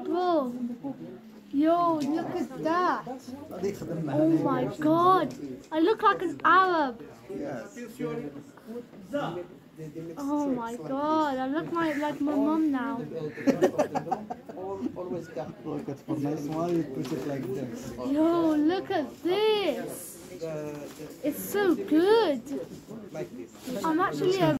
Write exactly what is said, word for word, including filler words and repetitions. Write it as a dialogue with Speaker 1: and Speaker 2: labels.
Speaker 1: Bro, yo, look at that. Oh my god. I look like an Arab. Oh my god, I look my, like my mum now.
Speaker 2: Look at for nice one, you put it like this.
Speaker 1: Yo, look at this. It's so good. I'm actually a